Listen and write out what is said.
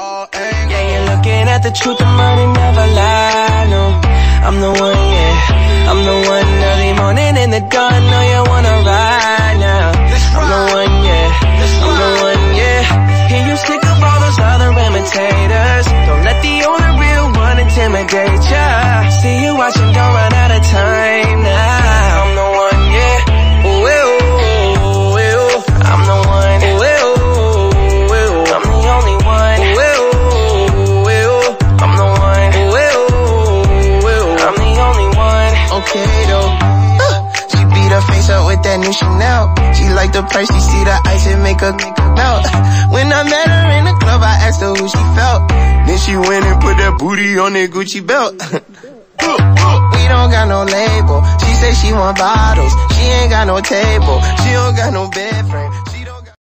all angles. Yeah, you're looking at the truth, the money never lie, no. I'm the one, yeah. I'm the one early morning in the dawn, know you wanna ride now. I'm the one, yeah. I'm the one, yeah. Hear you sick of all those other imitators. Don't let the only real one intimidate ya. See you watching, don't run out of time now. I'm the one, yeah. Ooh, ooh, ooh. I'm the one. Ooh, ooh, ooh. I'm the only one. Ooh, ooh, ooh. I'm the one. Ooh, ooh, ooh. I'm the only one. Okay though. She beat her face up with that new Chanel. She like the price, she see the ice and make her melt. When I met her in the club, I asked her who she felt. Then she went and put that booty on that Gucci belt. We don't got no label. She say she want bottles. She ain't got no table. She don't got no bed frame.